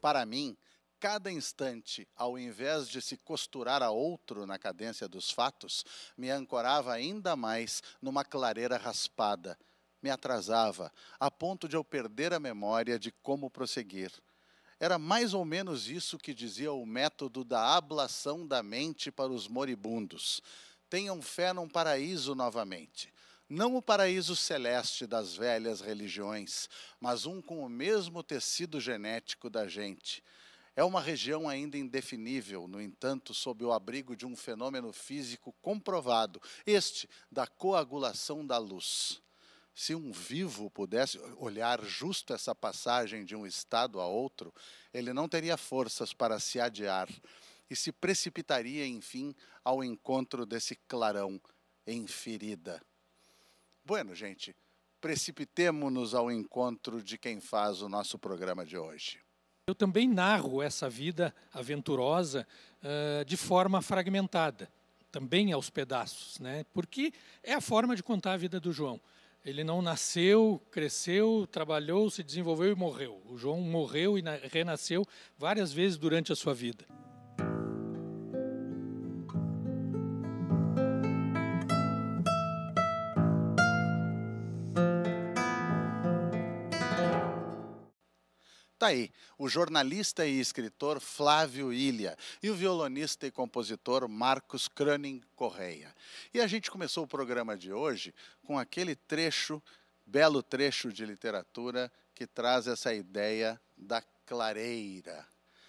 Para mim, cada instante, ao invés de se costurar a outro na cadência dos fatos, me ancorava ainda mais numa clareira raspada, me atrasava, a ponto de eu perder a memória de como prosseguir. Era mais ou menos isso que dizia o método da ablação da mente para os moribundos. Tenham fé num paraíso novamente. Não o paraíso celeste das velhas religiões, mas um com o mesmo tecido genético da gente. É uma região ainda indefinível, no entanto, sob o abrigo de um fenômeno físico comprovado, este da coagulação da luz. Se um vivo pudesse olhar justo essa passagem de um estado a outro, ele não teria forças para se adiar e se precipitaria, enfim, ao encontro desse clarão em ferida. Bueno, gente, precipitemo-nos ao encontro de quem faz o nosso programa de hoje. Eu também narro essa vida aventurosa de forma fragmentada, também aos pedaços, né? Porque é a forma de contar a vida do João. Ele não nasceu, cresceu, trabalhou, se desenvolveu e morreu. O João morreu e renasceu várias vezes durante a sua vida. Tá aí, o jornalista e escritor Flávio Ilha e o violonista e compositor Marcos Kröning Correia. E a gente começou o programa de hoje com aquele trecho, belo trecho de literatura que traz essa ideia da clareira.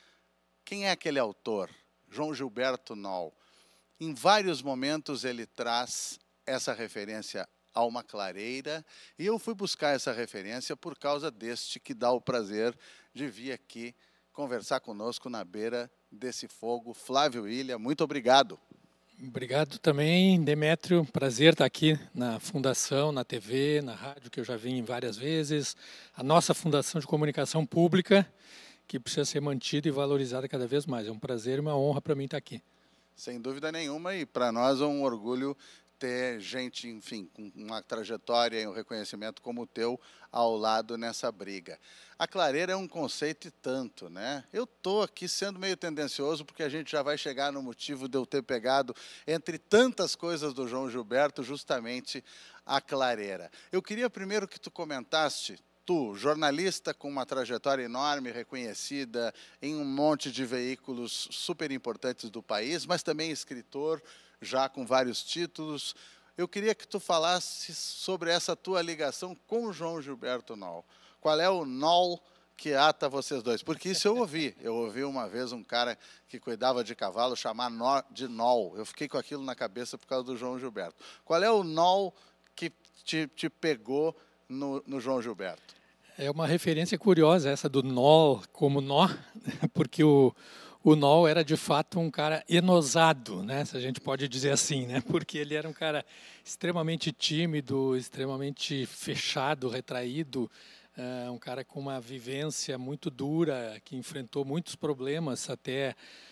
Quem é aquele autor? João Gilberto Noll. Em vários momentos ele traz essa referência a uma clareira, e eu fui buscar essa referência por causa deste que dá o prazer de vir aqui conversar conosco na beira desse fogo. Flávio Ilha, muito obrigado. Obrigado também, Demétrio. Prazer estar aqui na Fundação, na TV, na rádio, que eu já vim várias vezes. A nossa Fundação de Comunicação Pública, que precisa ser mantida e valorizada cada vez mais. É um prazer e uma honra para mim estar aqui. Sem dúvida nenhuma, e para nós é um orgulho ter gente, enfim, com uma trajetória e um reconhecimento como o teu ao lado nessa briga. A clareira é um conceito e tanto, né? Eu estou aqui sendo meio tendencioso porque a gente já vai chegar no motivo de eu ter pegado, entre tantas coisas do João Gilberto, justamente a clareira. Eu queria primeiro que tu comentaste, tu, jornalista com uma trajetória enorme, reconhecida em um monte de veículos super importantes do país, mas também escritor, já com vários títulos. Eu queria que tu falasse sobre essa tua ligação com o João Gilberto Noll. Qual é o Noll que ata vocês dois? Porque isso eu ouvi. Eu ouvi uma vez um cara que cuidava de cavalo chamar de Noll. Eu fiquei com aquilo na cabeça por causa do João Gilberto. Qual é o Noll que te pegou no João Gilberto? É uma referência curiosa essa do Noll como nó, porque o Noll era de fato um cara enosado, né? Se a gente pode dizer assim, né? Porque ele era um cara extremamente tímido, extremamente fechado, retraído, um cara com uma vivência muito dura, que enfrentou muitos problemas até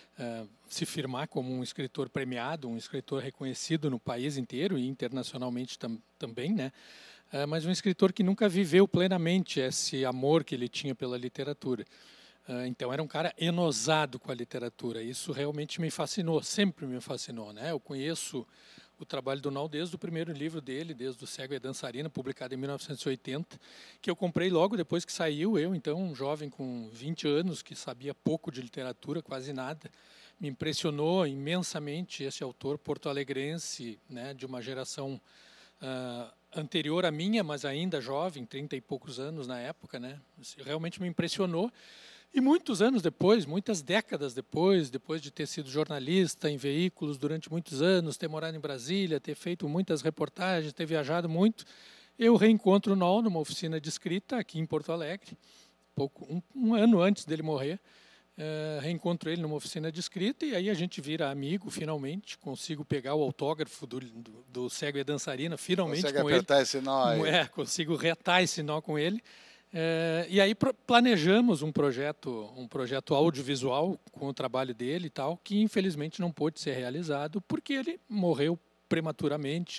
se firmar como um escritor premiado, um escritor reconhecido no país inteiro e internacionalmente também, né? Mas um escritor que nunca viveu plenamente esse amor que ele tinha pela literatura. Então era um cara enosado com a literatura. Isso realmente me fascinou, sempre me fascinou, né? Eu conheço o trabalho do Noll desde o primeiro livro dele, desde O Cego e a Dançarina, publicado em 1980, que eu comprei logo depois que saiu. Eu, então, um jovem com 20 anos, que sabia pouco de literatura, quase nada. Me impressionou imensamente esse autor porto-alegrense, né, de uma geração anterior à minha, mas ainda jovem, 30 e poucos anos na época, né? Realmente me impressionou. E muitos anos depois, muitas décadas depois de ter sido jornalista em veículos durante muitos anos, ter morado em Brasília, ter feito muitas reportagens, ter viajado muito, eu reencontro o Noll numa oficina de escrita aqui em Porto Alegre, um ano antes dele morrer. Reencontro ele numa oficina de escrita e aí a gente vira amigo, finalmente. Consigo pegar o autógrafo do Cego e a Dançarina, finalmente. Consegue com apertar ele. Esse nó aí. Consigo retar esse nó com ele. E aí planejamos um projeto audiovisual com o trabalho dele e tal, que infelizmente não pôde ser realizado porque ele morreu prematuramente,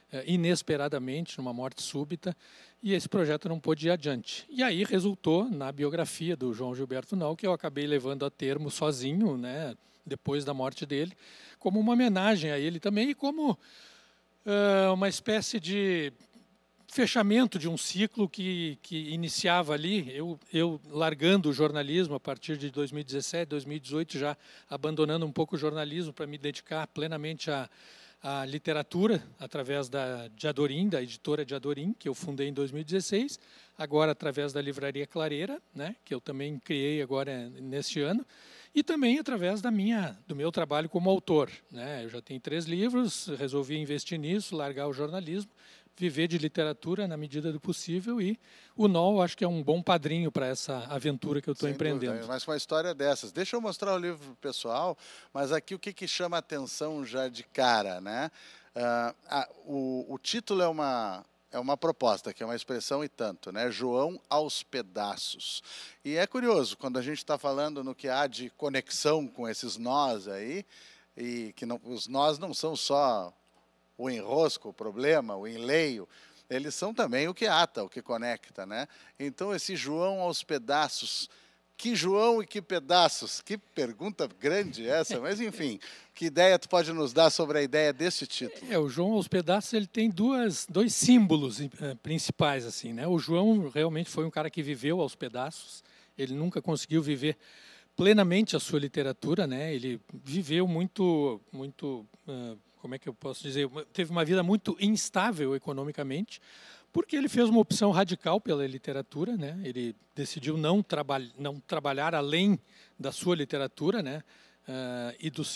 inesperadamente, numa morte súbita, e esse projeto não pôde ir adiante. E aí resultou na biografia do João Gilberto Nau, que eu acabei levando a termo sozinho, né, depois da morte dele, como uma homenagem a ele também, e como uma espécie de fechamento de um ciclo que iniciava ali, eu largando o jornalismo a partir de 2017, 2018, já abandonando um pouco o jornalismo para me dedicar plenamente à literatura, através da editora de Adorim, que eu fundei em 2016, agora através da Livraria Clareira, né, que eu também criei agora neste ano, e também através do meu trabalho como autor, né. Eu já tenho 3 livros, resolvi investir nisso, largar o jornalismo, viver de literatura na medida do possível, e o NOL acho que é um bom padrinho para essa aventura que eu estou empreendendo. Dúvida, mas com uma história dessas. Deixa eu mostrar o livro pessoal, mas aqui o que chama a atenção já de cara, né? O título é uma proposta, que é uma expressão e tanto, né? João aos pedaços. E é curioso, quando a gente está falando no que há de conexão com esses nós aí, e que não, os nós não são só o enrosco, o problema, o enleio, eles são também o que ata, o que conecta, né? Então, esse João aos pedaços, que João e que pedaços? Que pergunta grande essa, mas enfim, que ideia tu pode nos dar sobre a ideia desse título? O João aos pedaços, ele tem dois símbolos principais, assim, né? O João realmente foi um cara que viveu aos pedaços, ele nunca conseguiu viver plenamente a sua literatura, né? Ele viveu muito como é que eu posso dizer, teve uma vida muito instável economicamente, porque ele fez uma opção radical pela literatura, né? Ele decidiu não trabalhar além da sua literatura, né? E dos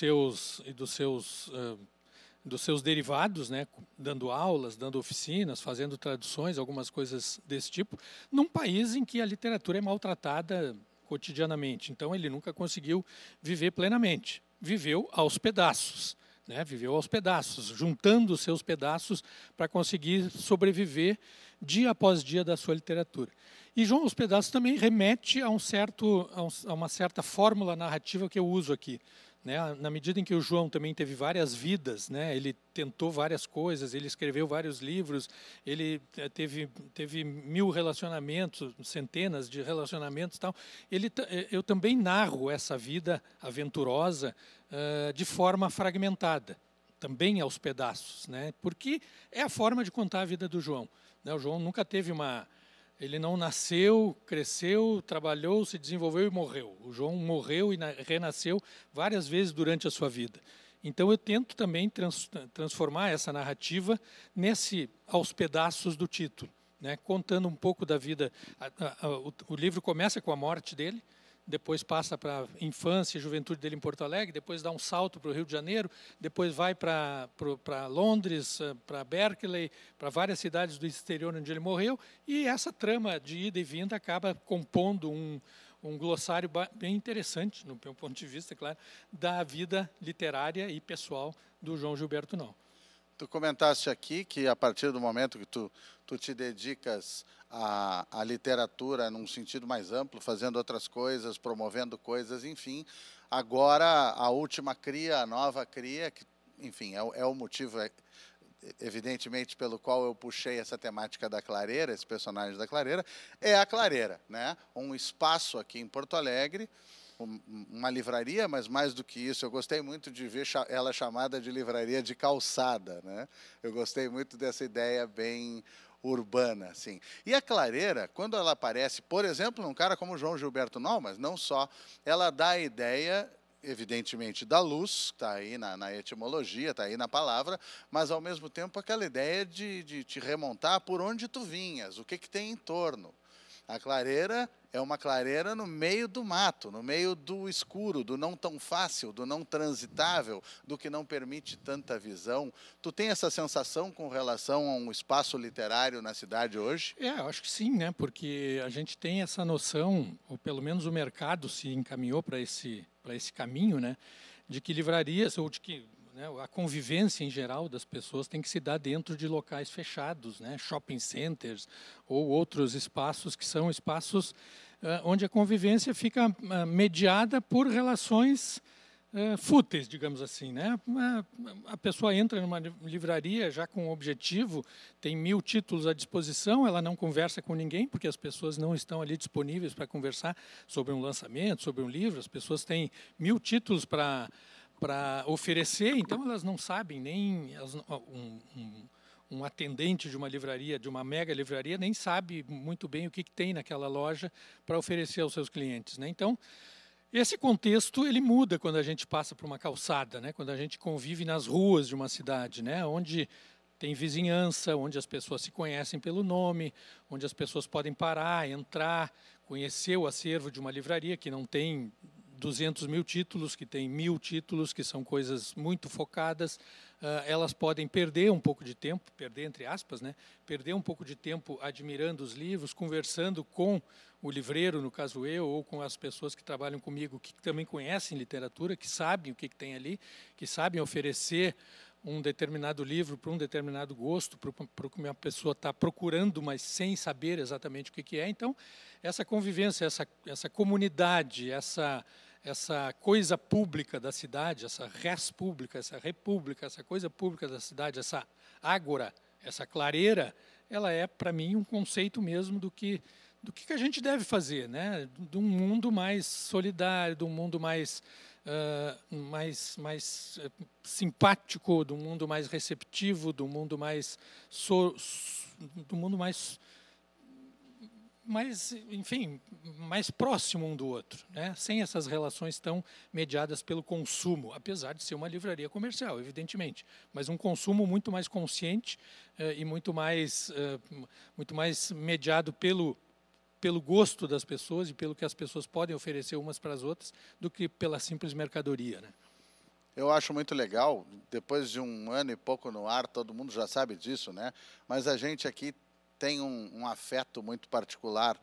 seus derivados, né? Dando aulas, dando oficinas, fazendo traduções, algumas coisas desse tipo, num país em que a literatura é maltratada cotidianamente. Então, ele nunca conseguiu viver plenamente. Viveu aos pedaços. Né, viveu aos pedaços, juntando os seus pedaços para conseguir sobreviver dia após dia da sua literatura. E João aos pedaços também remete a uma certa fórmula narrativa que eu uso aqui. Né, na medida em que o João também teve várias vidas, né, ele tentou várias coisas, ele escreveu vários livros, ele teve 1000 relacionamentos, centenas de relacionamentos, tal. Eu também narro essa vida aventurosa de forma fragmentada, também aos pedaços, né, porque é a forma de contar a vida do João. Né, o João nunca teve ele não nasceu, cresceu, trabalhou, se desenvolveu e morreu. O João morreu e renasceu várias vezes durante a sua vida. Então, eu tento também transformar essa narrativa aos pedaços do título, né? Contando um pouco da vida. O livro começa com a morte dele, depois passa para a infância e juventude dele em Porto Alegre, depois dá um salto para o Rio de Janeiro, depois vai para Londres, para Berkeley, para várias cidades do exterior onde ele morreu, e essa trama de ida e vinda acaba compondo um glossário bem interessante, no meu ponto de vista, claro, da vida literária e pessoal do João Gilberto Nau. Tu comentaste aqui que a partir do momento que tu te dedicas à literatura num sentido mais amplo, fazendo outras coisas, promovendo coisas, enfim, agora a última cria, a nova cria, que, enfim, é o motivo, evidentemente, pelo qual eu puxei essa temática da Clareira, esse personagem da Clareira, é a Clareira, né? Um espaço aqui em Porto Alegre, uma livraria, mas mais do que isso, eu gostei muito de ver ela chamada de livraria de calçada, né? Eu gostei muito dessa ideia bem urbana, assim. E a Clareira, quando ela aparece, por exemplo, num cara como João Gilberto Nau, mas não só, ela dá a ideia, evidentemente, da luz, está aí na etimologia, está aí na palavra, mas, ao mesmo tempo, aquela ideia de te remontar por onde tu vinhas, o que tem em torno. A clareira é uma clareira no meio do mato, no meio do escuro, do não tão fácil, do não transitável, do que não permite tanta visão. Tu tem essa sensação com relação a um espaço literário na cidade hoje? Eu acho que sim, né? Porque a gente tem essa noção, ou pelo menos o mercado se encaminhou para esse caminho, né? De que livrarias, ou de que a convivência em geral das pessoas tem que se dar dentro de locais fechados, né? Shopping centers ou outros espaços que são espaços onde a convivência fica mediada por relações fúteis, digamos assim, né? A pessoa entra numa livraria já com um objetivo, tem 1000 títulos à disposição, ela não conversa com ninguém, porque as pessoas não estão ali disponíveis para conversar sobre um lançamento, sobre um livro, as pessoas têm 1000 títulos para oferecer, então elas não sabem nem... Um atendente de uma livraria, de uma mega livraria, nem sabe muito bem o que tem naquela loja para oferecer aos seus clientes, né? Então, esse contexto ele muda quando a gente passa por uma calçada, né? Quando a gente convive nas ruas de uma cidade, né? Onde tem vizinhança, onde as pessoas se conhecem pelo nome, onde as pessoas podem parar, entrar, conhecer o acervo de uma livraria que não tem 200.000 títulos, que tem 1000 títulos, que são coisas muito focadas. Elas podem perder um pouco de tempo, perder entre aspas, né? Perder um pouco de tempo admirando os livros, conversando com o livreiro, no caso eu, ou com as pessoas que trabalham comigo, que também conhecem literatura, que sabem o que tem ali, que sabem oferecer um determinado livro para um determinado gosto, para o que uma pessoa está procurando, mas sem saber exatamente o que é. Então, essa convivência, essa comunidade, essa coisa pública da cidade, essa res pública, essa república, essa coisa pública da cidade, essa ágora, essa clareira, ela é, para mim, um conceito mesmo do que a gente deve fazer, né? De um mundo mais solidário, de um mundo mais simpático, de um mundo mais receptivo, de um mundo mais enfim, mais próximo um do outro, né? Sem essas relações tão mediadas pelo consumo, apesar de ser uma livraria comercial, evidentemente, mas um consumo muito mais consciente e muito mais mediado pelo gosto das pessoas e pelo que as pessoas podem oferecer umas para as outras, do que pela simples mercadoria, né? Eu acho muito legal, depois de 1 ano e pouco no ar, todo mundo já sabe disso, né? Mas a gente aqui tem um afeto muito particular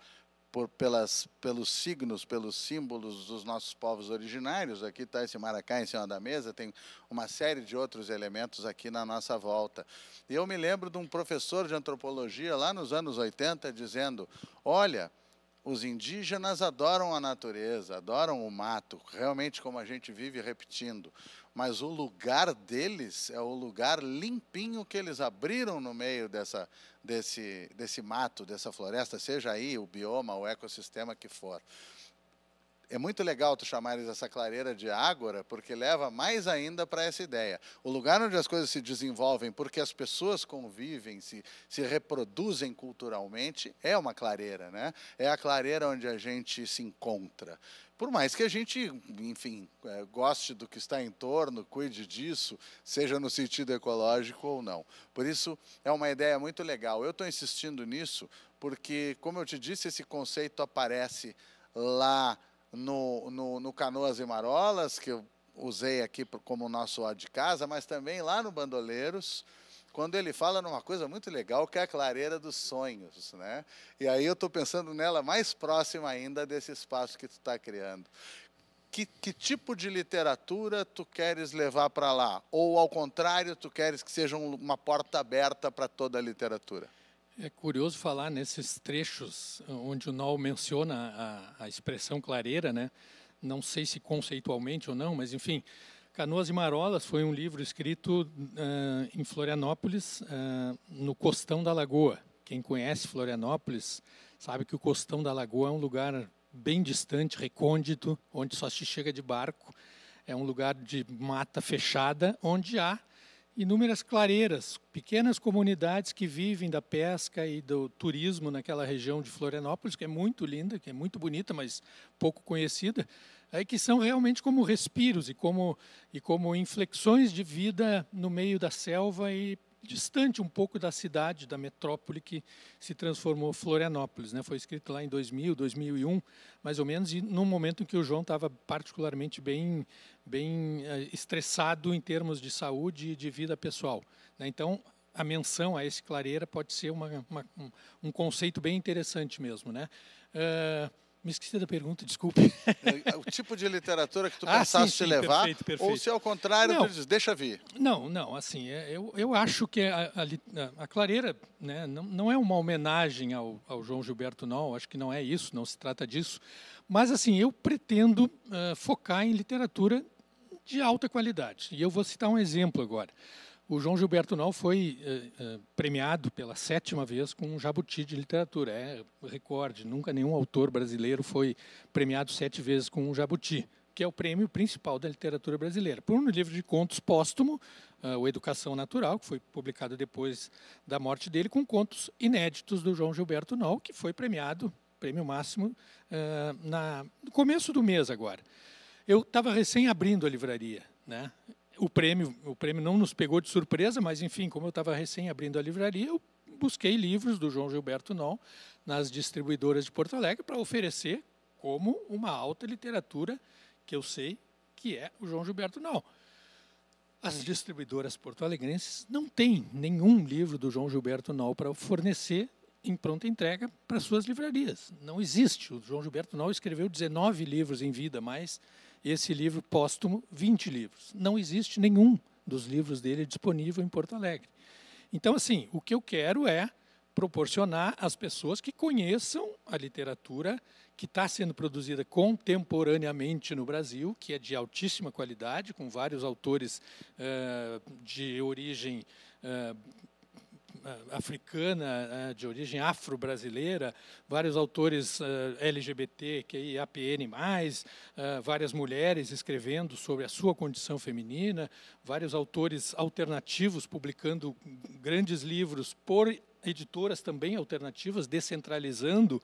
pelos signos, pelos símbolos dos nossos povos originários. Aqui está esse maracá em cima da mesa, tem uma série de outros elementos aqui na nossa volta. E eu me lembro de um professor de antropologia lá nos anos 80 dizendo: olha, os indígenas adoram a natureza, adoram o mato, realmente como a gente vive repetindo, mas o lugar deles é o lugar limpinho que eles abriram no meio desse mato, dessa floresta, seja aí o bioma, o ecossistema que for. É muito legal tu chamares essa clareira de ágora, porque leva mais ainda para essa ideia. O lugar onde as coisas se desenvolvem, porque as pessoas convivem, se reproduzem culturalmente, é uma clareira, né? É a clareira onde a gente se encontra. Por mais que a gente, enfim, goste do que está em torno, cuide disso, seja no sentido ecológico ou não. Por isso, é uma ideia muito legal. Eu estou insistindo nisso porque, como eu te disse, esse conceito aparece lá no Canoas e Marolas, que eu usei aqui como nosso ó de casa, mas também lá no Bandoleiros, quando ele fala numa coisa muito legal, que é a clareira dos sonhos, né? E aí eu estou pensando nela mais próxima ainda desse espaço que tu está criando. Que tipo de literatura tu queres levar para lá? Ou, ao contrário, tu queres que seja uma porta aberta para toda a literatura? É curioso falar nesses trechos onde o Noll menciona a expressão clareira, né? Não sei se conceitualmente ou não, mas, enfim, Canoas e Marolas foi um livro escrito em Florianópolis, no Costão da Lagoa. Quem conhece Florianópolis sabe que o Costão da Lagoa é um lugar bem distante, recôndito, onde só se chega de barco. É um lugar de mata fechada, onde há inúmeras clareiras, pequenas comunidades que vivem da pesca e do turismo naquela região de Florianópolis, que é muito linda, que é muito bonita, mas pouco conhecida, que são realmente como respiros e como inflexões de vida no meio da selva e distante um pouco da cidade, da metrópole que se transformou Florianópolis, né? Foi escrito lá em 2000, 2001, mais ou menos, e num momento em que o João estava particularmente bem estressado em termos de saúde e de vida pessoal, né? Então, a menção a esse clareira pode ser um conceito bem interessante mesmo, né? Me esqueci da pergunta, desculpe. O tipo de literatura que tu pensaste levar, perfeito. Ou se ao contrário, tu diz, deixa vir. Não, assim, eu acho que a clareira, né, não é uma homenagem ao João Gilberto Noll, acho que não é isso, não se trata disso, mas assim, eu pretendo focar em literatura de alta qualidade. E eu vou citar um exemplo agora. O João Gilberto Nau foi premiado pela 7ª vez com um Jabuti de literatura. É recorde, nunca nenhum autor brasileiro foi premiado 7 vezes com um Jabuti, que é o prêmio principal da literatura brasileira. Por um livro de contos póstumo, o Educação Natural, que foi publicado depois da morte dele, com contos inéditos do João Gilberto Nau, que foi premiado, prêmio máximo, no começo do mês agora. Eu estava recém abrindo a livraria, né? O prêmio não nos pegou de surpresa, mas, enfim, como eu estava recém abrindo a livraria, eu busquei livros do João Gilberto Nau nas distribuidoras de Porto Alegre para oferecer como uma alta literatura que eu sei que é o João Gilberto Nau. As distribuidoras porto-alegrenses não têm nenhum livro do João Gilberto Nau para fornecer em pronta entrega para suas livrarias. Não existe. O João Gilberto Nau escreveu 19 livros em vida, mas esse livro póstumo, 20 livros. Não existe nenhum dos livros dele disponível em Porto Alegre. Então, assim, o que eu quero é proporcionar às pessoas que conheçam a literatura que está sendo produzida contemporaneamente no Brasil, que é de altíssima qualidade, com vários autores de origem africana, de origem afro-brasileira, vários autores LGBT, APN+, várias mulheres escrevendo sobre a sua condição feminina, vários autores alternativos publicando grandes livros por editoras também alternativas, descentralizando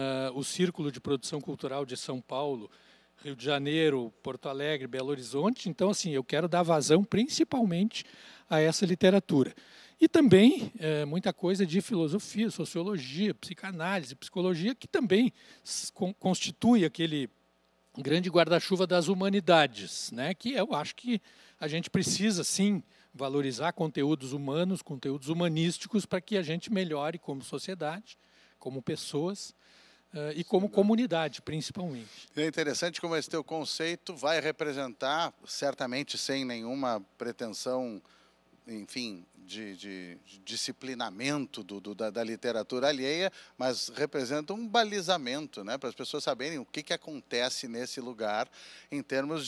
o círculo de produção cultural de São Paulo, Rio de Janeiro, Porto Alegre, Belo Horizonte. Então, assim, eu quero dar vazão principalmente a essa literatura. E também muita coisa de filosofia, sociologia, psicanálise, psicologia, que também constitui aquele grande guarda-chuva das humanidades, né? Que eu acho que a gente precisa, sim, valorizar conteúdos humanos, conteúdos humanísticos, para que a gente melhore como sociedade, como pessoas e como comunidade, principalmente. É interessante como esse teu conceito vai representar, certamente sem nenhuma pretensão, enfim, de disciplinamento da literatura alheia, mas representa um balizamento, né, para as pessoas saberem o que acontece nesse lugar em termos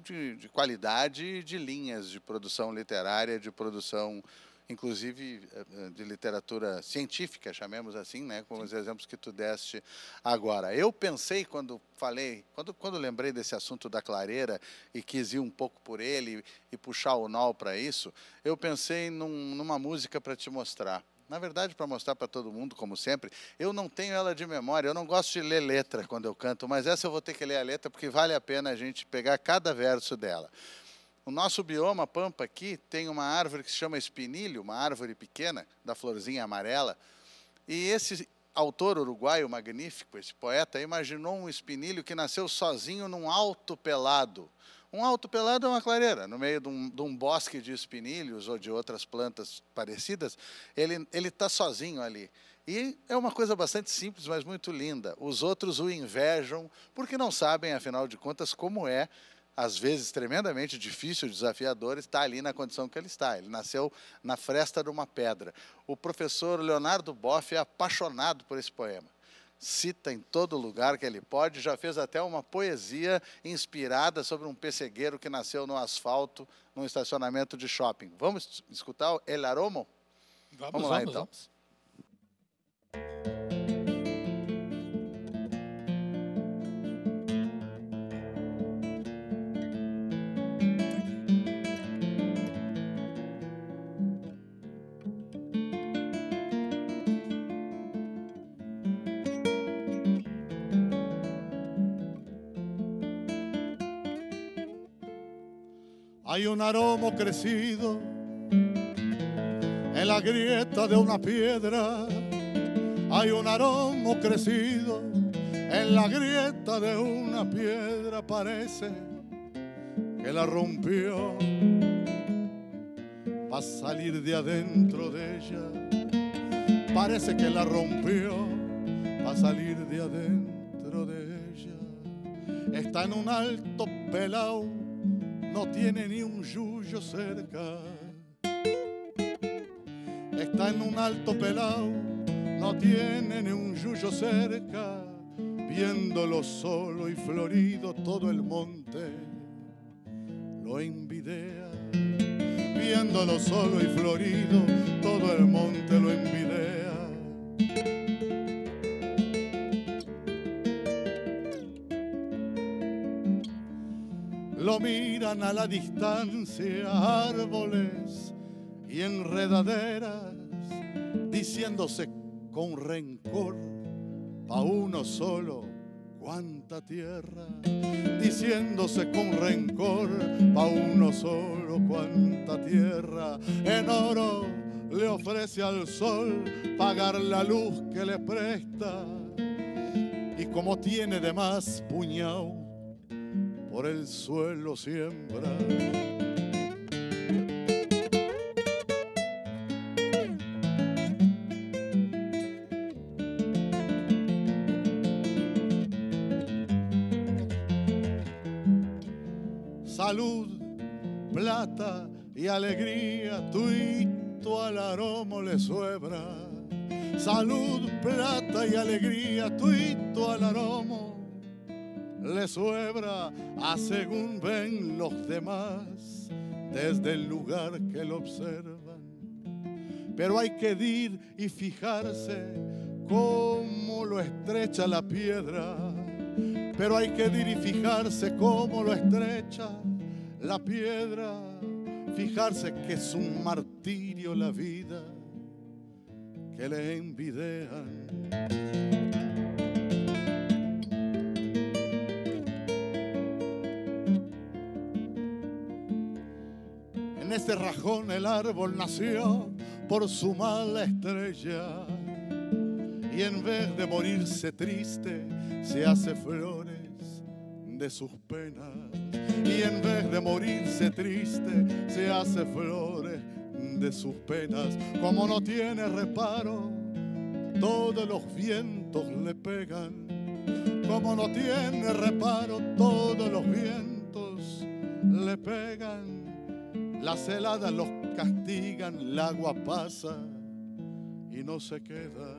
de qualidade de linhas de produção literária, de produção, inclusive, de literatura científica, chamemos assim, né, como os exemplos que tu deste agora. Eu pensei, quando lembrei desse assunto da clareira e quis ir um pouco por ele e puxar o Nau para isso, eu pensei numa música para te mostrar. Na verdade, para mostrar para todo mundo, como sempre, eu não tenho ela de memória, eu não gosto de ler letra quando eu canto, mas essa eu vou ter que ler a letra porque vale a pena a gente pegar cada verso dela. O nosso bioma Pampa aqui tem uma árvore que se chama espinilho, uma árvore pequena, da florzinha amarela, e esse autor uruguaio magnífico, esse poeta, imaginou um espinilho que nasceu sozinho num alto pelado. Um alto pelado é uma clareira, no meio de um bosque de espinilhos ou de outras plantas parecidas, ele está sozinho ali. E é uma coisa bastante simples, mas muito linda. Os outros o invejam, porque não sabem, afinal de contas, como é, às vezes tremendamente difícil, desafiador, estar ali na condição que ele está. Ele nasceu na fresta de uma pedra. O professor Leonardo Boff é apaixonado por esse poema. Cita em todo lugar que ele pode, já fez até uma poesia inspirada sobre um pessegueiro que nasceu no asfalto, num estacionamento de shopping. Vamos escutar o El Aromo? Vamos lá, então. Vamos. Hay un aromo crecido en la grieta de una piedra. Hay un aromo crecido en la grieta de una piedra. Parece que la rompió para salir de adentro de ella. Parece que la rompió para salir de adentro de ella. Está en un alto pelao, no tiene ni un yuyo cerca. Está en un alto pelao, no tiene ni un yuyo cerca. Viéndolo solo y florido todo el monte, lo envidia. Viéndolo solo y florido, todo el monte lo envidia. Lo miran a la distancia árboles y enredaderas, diciéndose con rencor, pa' uno solo, cuánta tierra. Diciéndose con rencor, pa' uno solo, cuánta tierra. En oro le ofrece al sol pagar la luz que le presta, y como tiene de más puñado, por el suelo siembra. Salud, plata y alegría, tuito al aromo le suebra. Salud, plata y alegría, tuito al aromo le suebra, a según ven los demás desde el lugar que lo observan. Pero hay que ir y fijarse cómo lo estrecha la piedra. Pero hay que ir y fijarse cómo lo estrecha la piedra. Fijarse que es un martirio la vida que le envidian. En este rajón el árbol nació por su mala estrella, y en vez de morirse triste se hace flores de sus penas. Y en vez de morirse triste se hace flores de sus penas. Como no tiene reparo, todos los vientos le pegan. Como no tiene reparo, todos los vientos le pegan. Las heladas los castigan, el agua pasa y no se queda.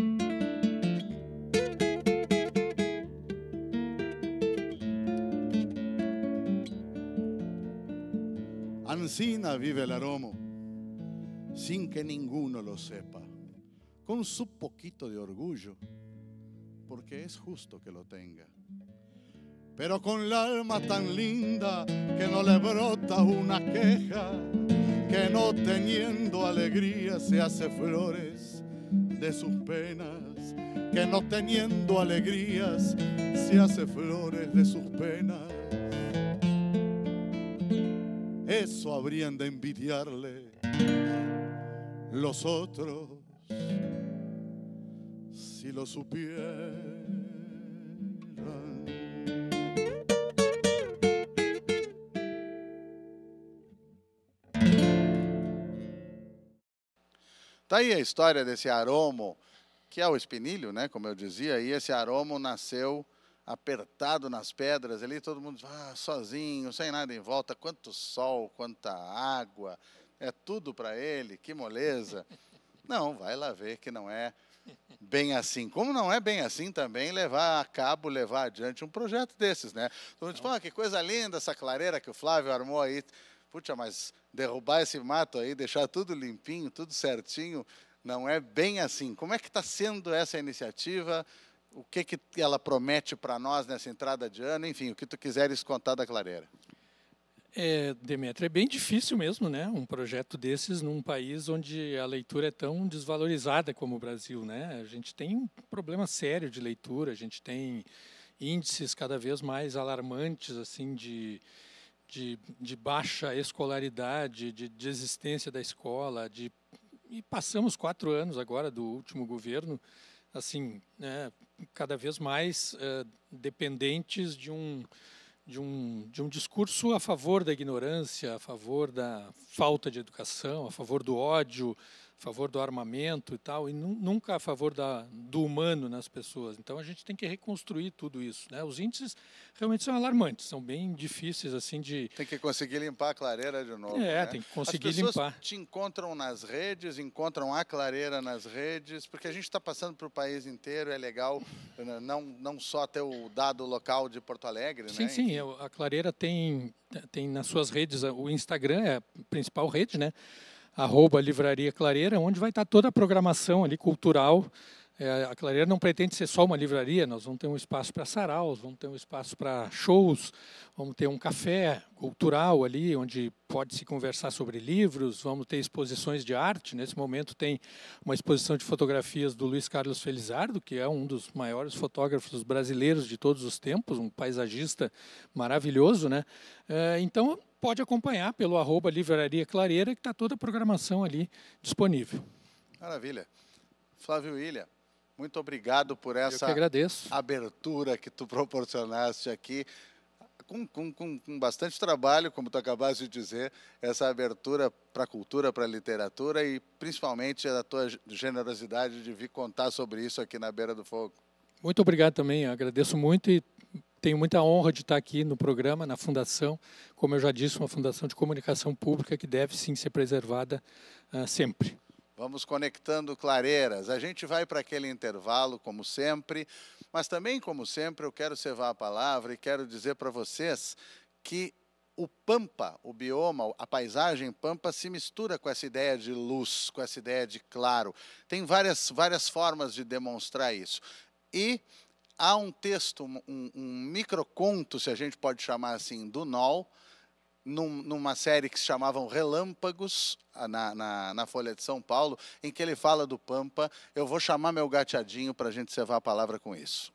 Ansina vive el aromo, sin que ninguno lo sepa, con su poquito de orgullo, porque es justo que lo tenga. Pero con el alma tan linda que no le brota una queja, que no teniendo alegría se hace flores de sus penas, que no teniendo alegrías se hace flores de sus penas. Eso habrían de envidiarle los otros si lo supieran. Tá aí a história desse aromo, que é o espinilho, né? Como eu dizia, e esse aromo nasceu apertado nas pedras ali, todo mundo sozinho, sem nada em volta, quanto sol, quanta água, é tudo para ele, que moleza. Não, vai lá ver que não é bem assim. Como não é bem assim também levar a cabo, levar adiante um projeto desses, né? Todo mundo diz, que coisa linda essa clareira que o Flávio armou aí. Puxa, mas derrubar esse mato aí, deixar tudo limpinho, tudo certinho, não é bem assim. Como é que está sendo essa iniciativa? O que ela promete para nós nessa entrada de ano? Enfim, o que tu quiseres contar da clareira. Demetrio, é bem difícil mesmo, né? Um projeto desses num país onde a leitura é tão desvalorizada como o Brasil, né? A gente tem um problema sério de leitura, a gente tem índices cada vez mais alarmantes assim de baixa escolaridade, de desistência da escola, e passamos 4 anos agora do último governo, assim, né, cada vez mais dependentes de um discurso a favor da ignorância, a favor da falta de educação, a favor do ódio, a favor do armamento e tal, e nunca a favor do humano nas pessoas. Então a gente tem que reconstruir tudo isso, né? Os índices realmente são alarmantes, são bem difíceis assim de... Tem que conseguir limpar a clareira de novo, É, né? tem que conseguir As pessoas limpar. te encontram nas redes, encontram a Clareira nas redes, porque a gente está passando para o país inteiro, é legal não só ter o dado local de Porto Alegre, Sim, né? sim, a Clareira tem nas suas redes, o Instagram é a principal rede, né? @Livraria Clareira, onde vai estar toda a programação ali cultural. A Clareira não pretende ser só uma livraria, nós vamos ter um espaço para saraus, vamos ter um espaço para shows, vamos ter um café cultural ali, onde pode se conversar sobre livros, vamos ter exposições de arte. Nesse momento tem uma exposição de fotografias do Luiz Carlos Felizardo, que é um dos maiores fotógrafos brasileiros de todos os tempos, um paisagista maravilhoso, né? Então, pode acompanhar pelo @Livraria Clareira, que está toda a programação ali disponível. Maravilha. Flávio William, muito obrigado por Eu que essa agradeço. abertura que tu proporcionaste aqui, com bastante trabalho, como tu acabaste de dizer, essa abertura para a cultura, para a literatura e principalmente a tua generosidade de vir contar sobre isso aqui na Beira do Fogo. Muito obrigado também, eu agradeço muito e tenho muita honra de estar aqui no programa, na Fundação. Como eu já disse, uma fundação de comunicação pública que deve sim ser preservada sempre. Vamos conectando clareiras. A gente vai para aquele intervalo, como sempre, mas também, como sempre, eu quero cevar a palavra e quero dizer para vocês que o Pampa, o bioma, a paisagem Pampa se mistura com essa ideia de luz, com essa ideia de claro. Tem várias formas de demonstrar isso. E há um texto, um microconto, se a gente pode chamar assim, do Nol, numa série que se chamavam Relâmpagos, na Folha de São Paulo, em que ele fala do Pampa. Eu vou chamar meu gateadinho para a gente cevar a palavra com isso.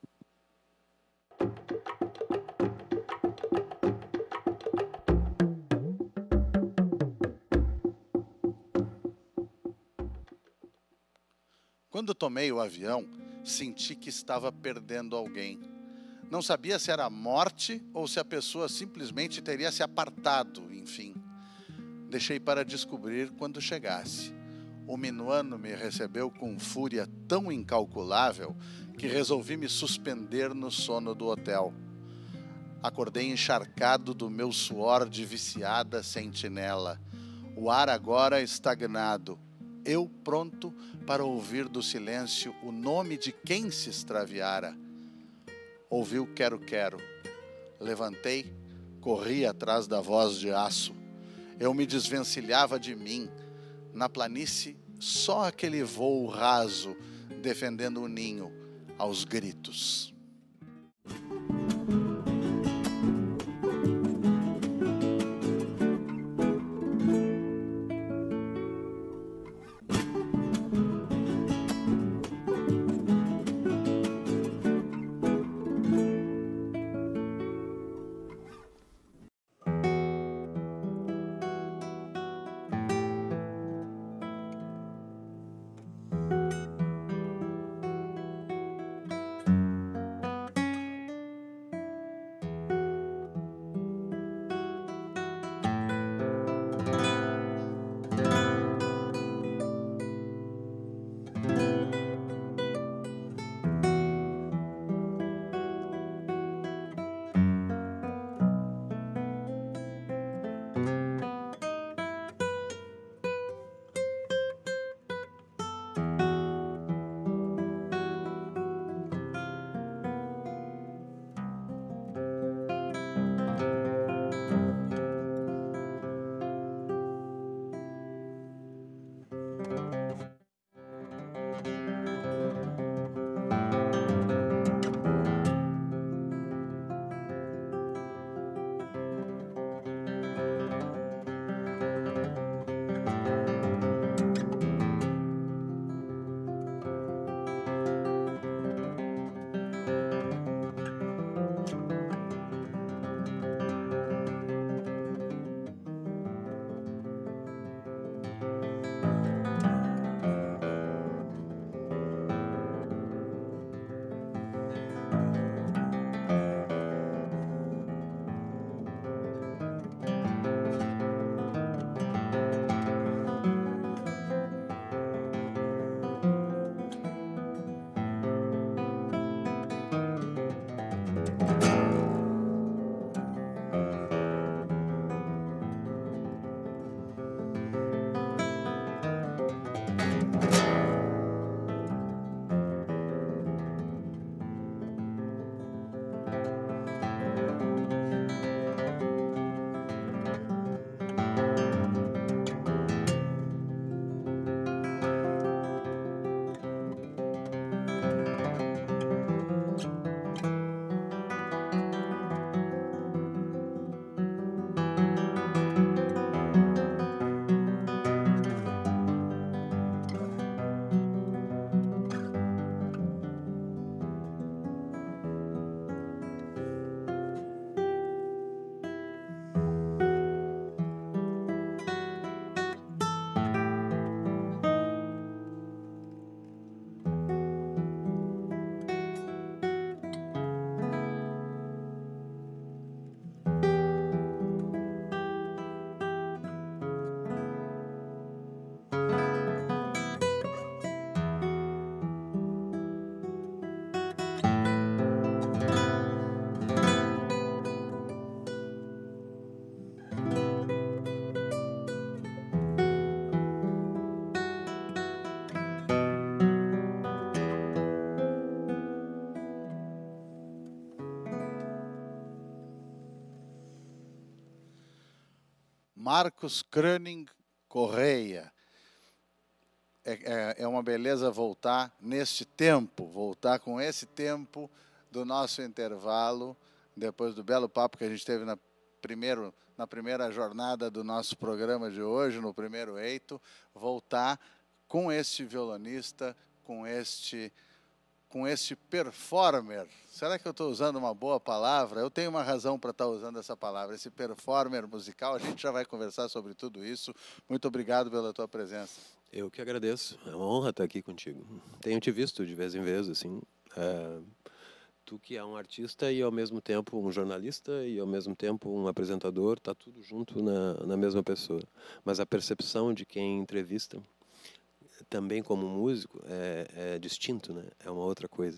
Quando tomei o avião, senti que estava perdendo alguém. Não sabia se era a morte ou se a pessoa simplesmente teria se apartado, enfim. Deixei para descobrir quando chegasse. O minuano me recebeu com fúria tão incalculável que resolvi me suspender no sono do hotel. Acordei encharcado do meu suor de viciada sentinela. O ar agora estagnado. Eu pronto para ouvir do silêncio o nome de quem se extraviara. Ouvi o quero-quero. Levantei, corri atrás da voz de aço. Eu me desvencilhava de mim. Na planície, só aquele voo raso, defendendo o ninho, aos gritos. Marcos Kröning Correia. É uma beleza voltar neste tempo, voltar com esse tempo do nosso intervalo, depois do belo papo que a gente teve na primeira jornada do nosso programa de hoje, no primeiro eito, voltar com este violonista, com este performer. Será que eu estou usando uma boa palavra? Eu tenho uma razão para estar usando essa palavra, esse performer musical. A gente já vai conversar sobre tudo isso. Muito obrigado pela tua presença. Eu que agradeço. É uma honra estar aqui contigo. Tenho te visto de vez em vez, assim. Tu que é um artista e ao mesmo tempo um jornalista e ao mesmo tempo um apresentador, tá tudo junto na mesma pessoa. Mas a percepção de quem entrevista, também como músico, é distinto, né? É uma outra coisa.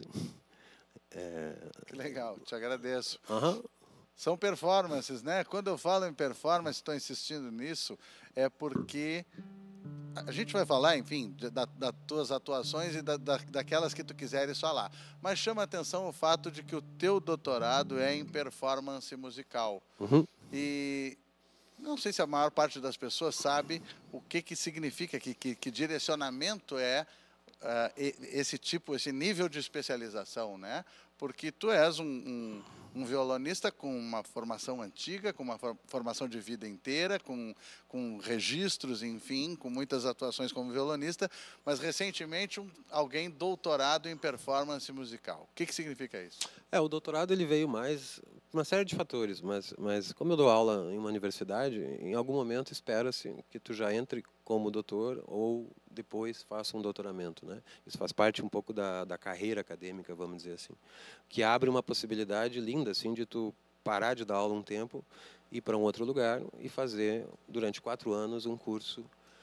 Que legal, te agradeço. Uhum. São performances, né? Quando eu falo em performance, estou insistindo nisso, é porque a gente vai falar, enfim, das tuas atuações e daquelas que tu quiseres falar. Mas chama a atenção o fato de que o teu doutorado é em performance musical. Uhum. E não sei se a maior parte das pessoas sabe o que significa, que direcionamento é esse nível de especialização, né? Porque tu és um violonista com uma formação antiga, com uma formação de vida inteira, com registros, enfim, com muitas atuações como violonista, mas recentemente alguém doutorado em performance musical. O que significa isso? O doutorado ele veio mais uma série de fatores, mas como eu dou aula em uma universidade, em algum momento espera-se que tu já entre como doutor ou depois faça um doutoramento, né? Isso faz parte um pouco da carreira acadêmica, vamos dizer assim, que abre uma possibilidade linda assim de tu parar de dar aula um tempo, ir para um outro lugar e fazer durante 4 anos um curso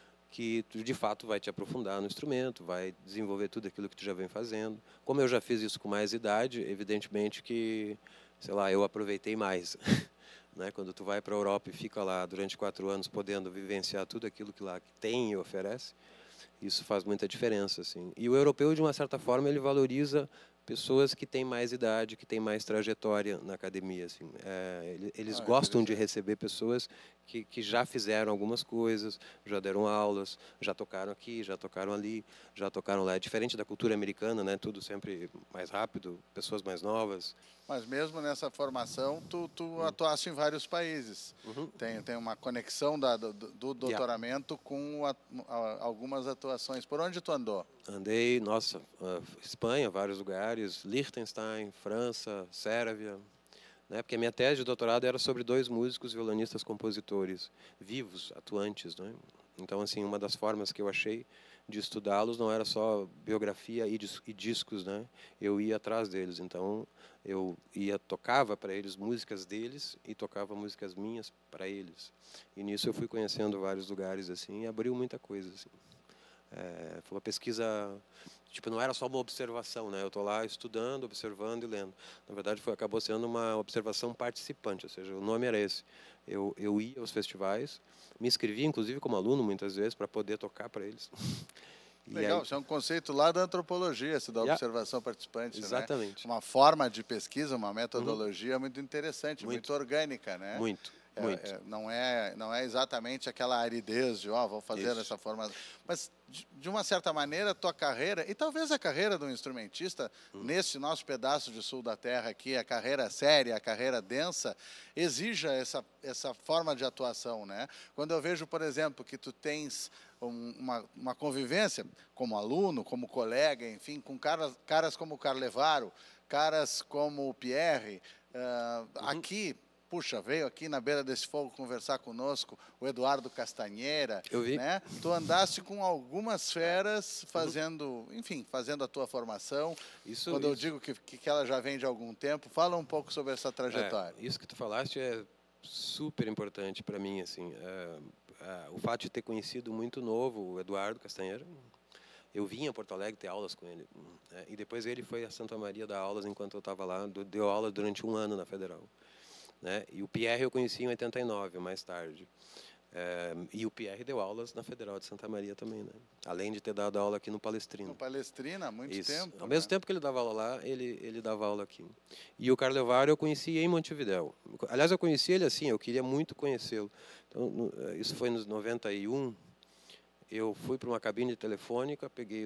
que tu, de fato, vai te aprofundar no instrumento, vai desenvolver tudo aquilo que tu já vem fazendo. Como eu já fiz isso com mais idade, evidentemente que, sei lá, eu aproveitei mais. Né? Quando tu vai para a Europa e fica lá durante 4 anos podendo vivenciar tudo aquilo que lá tem e oferece, isso faz muita diferença, assim. E o europeu, de uma certa forma, ele valoriza pessoas que têm mais idade, que têm mais trajetória na academia, assim. Eles gostam de receber pessoas que já fizeram algumas coisas, já deram aulas, já tocaram aqui, já tocaram ali, já tocaram lá. É diferente da cultura americana, né? Tudo sempre mais rápido, pessoas mais novas. Mas mesmo nessa formação, tu atuaste em vários países. Uhum. Tem uma conexão do doutoramento com algumas atuações. Por onde tu andou? Andei, Espanha, vários lugares, Liechtenstein, França, Sérvia, né? Porque a minha tese de doutorado era sobre 2 músicos, violonistas, compositores vivos, atuantes, né? Então, assim, uma das formas que eu achei de estudá-los não era só biografia e discos, né? Eu ia atrás deles, então eu tocava para eles músicas deles e tocava músicas minhas para eles. E nisso eu fui conhecendo vários lugares assim e abriu muita coisa assim. Foi uma pesquisa, tipo, não era só uma observação, né? Eu estou lá estudando, observando e lendo. Na verdade, acabou sendo uma observação participante, ou seja, o nome era esse. Eu ia aos festivais, me inscrevia, inclusive, como aluno, muitas vezes, para poder tocar para eles. Legal, isso é um conceito lá da antropologia, da observação participante. Exatamente. Né? Uma forma de pesquisa, uma metodologia muito interessante, muito orgânica, né? Muito. Não é exatamente aquela aridez de, vou fazer essa forma. Mas, de uma certa maneira, a tua carreira, e talvez a carreira do instrumentista, nesse nosso pedaço de sul da terra aqui, a carreira séria, a carreira densa, exija essa forma de atuação, né? Quando eu vejo, por exemplo, que tu tens uma convivência como aluno, como colega, enfim, com caras como o Carlevaro, caras como o Pierre, aqui... Puxa, veio aqui na beira desse fogo conversar conosco o Eduardo Castanheira. Eu vi. Né? Tu andaste com algumas feras fazendo a tua formação. Quando eu digo que ela já vem de algum tempo, fala um pouco sobre essa trajetória. Isso que tu falaste é super importante para mim, assim. O fato de ter conhecido muito novo o Eduardo Castanheira. Eu vim a Porto Alegre ter aulas com ele. E depois ele foi a Santa Maria dar aulas enquanto eu estava lá. Deu aula durante 1 ano na Federal. Né? E o Pierre eu conheci em 89, mais tarde. E o Pierre deu aulas na Federal de Santa Maria também, né? Além de ter dado aula aqui no Palestrina. No Palestrina, há muito Isso. tempo. Ao mesmo tempo que ele dava aula lá, ele dava aula aqui. E o Carlevaro eu conheci em Montevidéu. Aliás, eu conheci ele assim, eu queria muito conhecê-lo. Então, isso foi nos 91. Eu fui para uma cabine telefônica, peguei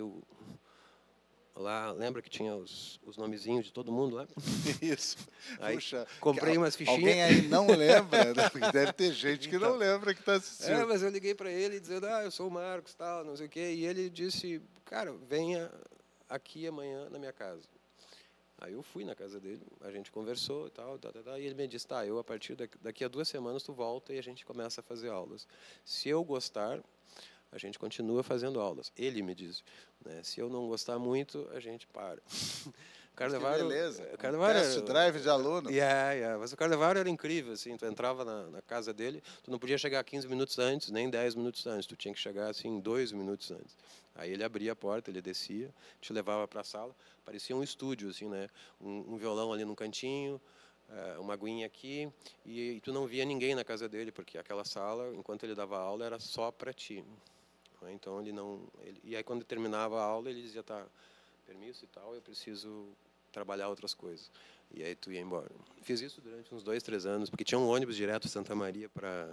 lá, lembra que tinha os nomezinhos de todo mundo lá? Isso. Aí, Puxa, comprei umas fichinhas. Alguém aí não lembra? Deve ter gente que não lembra que está assistindo. Mas eu liguei para ele dizendo, eu sou o Marcos, tal, não sei o quê. E ele disse, cara, venha aqui amanhã na minha casa. Aí eu fui na casa dele, a gente conversou e tal, e ele me disse, eu a partir daqui a 2 semanas tu volta e a gente começa a fazer aulas. Se eu gostar, a gente continua fazendo aulas. Ele me disse, né? Se eu não gostar muito, a gente para. Carlevaro, beleza. Carlevaro test drive de aluno. Mas o Carlevaro era incrível, assim, tu entrava na casa dele, tu não podia chegar 15 minutos antes, nem 10 minutos antes, tu tinha que chegar assim 2 minutos antes. Aí ele abria a porta, ele descia, te levava para a sala, parecia um estúdio, assim, né? Um violão ali no cantinho, uma aguinha aqui, e tu não via ninguém na casa dele, porque aquela sala, enquanto ele dava aula, era só para ti. Então e aí quando terminava a aula ele dizia, permisso e tal, eu preciso trabalhar outras coisas. E aí tu ia embora. Fiz isso durante uns 2, 3 anos, porque tinha um ônibus direto de Santa Maria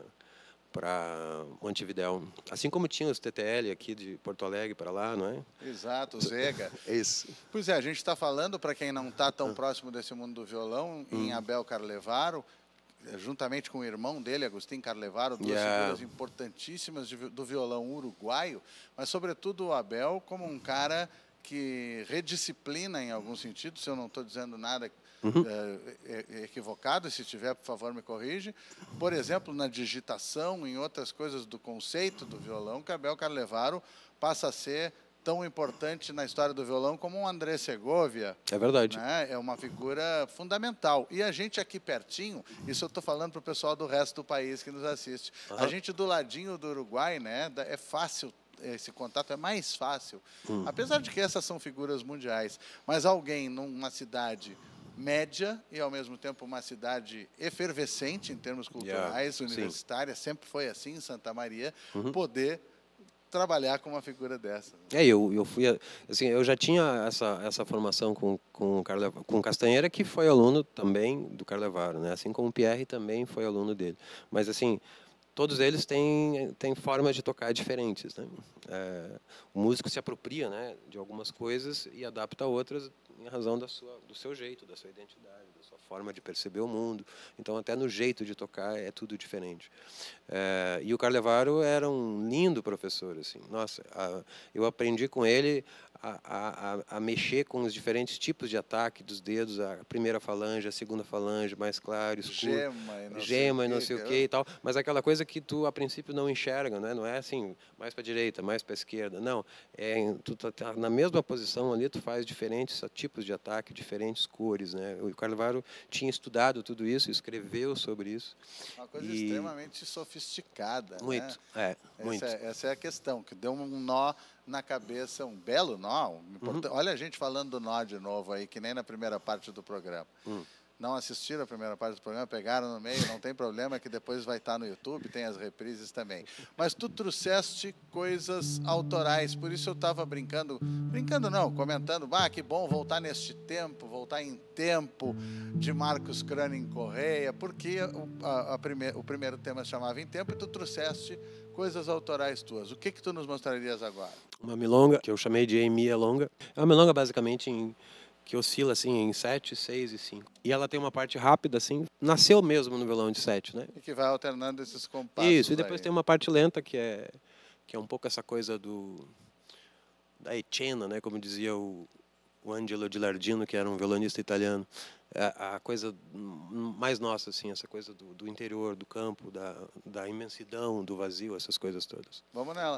para Montevidéu. Assim como tinha os TTL aqui de Porto Alegre para lá, não é? Exato, Zega. Isso. Pois é, a gente está falando, para quem não está tão próximo desse mundo do violão, em Abel Carlevaro, juntamente com o irmão dele, Agustín Carlevaro, duas figuras importantíssimas do violão uruguaio, mas, sobretudo, o Abel como um cara que redisciplina em algum sentido, se eu não estou dizendo nada equivocado, se tiver, por favor, me corrige. Por exemplo, na digitação, em outras coisas do conceito do violão, que Abel Carlevaro passa a ser tão importante na história do violão como um André Segovia. É verdade. Né? É uma figura fundamental. E a gente aqui pertinho, isso eu estou falando para o pessoal do resto do país que nos assiste, a gente do ladinho do Uruguai, né, é fácil, esse contato é mais fácil, apesar de que essas são figuras mundiais, mas alguém numa cidade média e, ao mesmo tempo, uma cidade efervescente em termos culturais, universitária, sempre foi assim em Santa Maria, poder trabalhar com uma figura dessa. Eu fui, assim, eu já tinha essa formação com o Castanheira, que foi aluno também do Carlevaro, né? Assim como o Pierre também foi aluno dele. Mas, assim, todos eles têm formas de tocar diferentes, né? O músico se apropria, né, de algumas coisas e adapta a outras em razão do seu jeito, da sua identidade, da sua forma de perceber o mundo. Então, até no jeito de tocar é tudo diferente. E o Carlevaro era um lindo professor, assim. Nossa, eu aprendi com ele a mexer com os diferentes tipos de ataque dos dedos, a primeira falange, a segunda falange, mais claro, escuro, gema e não sei o que e tal. Mas aquela coisa que tu a princípio não enxerga, né? Não é assim, mais para a direita, mais para a esquerda, não. Tu tá na mesma posição ali, tu faz diferentes tipos de ataque, diferentes cores, né? O Carlevaro tinha estudado tudo isso, escreveu sobre isso. Uma coisa extremamente sofisticada, muito, né? Muito. Essa é a questão, que deu um nó na cabeça, um belo nó. Olha a gente falando do nó de novo aí, que nem na primeira parte do programa. Não assistiram a primeira parte do programa, pegaram no meio, não tem problema, que depois vai estar no YouTube, tem as reprises também. Mas tu trouxeste coisas autorais, por isso eu estava comentando, que bom voltar neste tempo, voltar em tempo de Marcos Cranin Correia, porque o primeiro tema se chamava Em Tempo e tu trouxeste coisas autorais tuas. O que tu nos mostrarias agora? Uma milonga, que eu chamei de Emia Longa. É uma milonga basicamente que oscila assim em 7, 6 e 5. E ela tem uma parte rápida assim, nasceu mesmo no violão de 7, né? E que vai alternando esses compassos. Isso, e depois tem uma parte lenta que é um pouco essa coisa da Ecena, né, como dizia o Angelo Gilardino, que era um violonista italiano. A coisa mais nossa, assim, essa coisa do interior, do campo, da imensidão, do vazio, essas coisas todas. Vamos nela.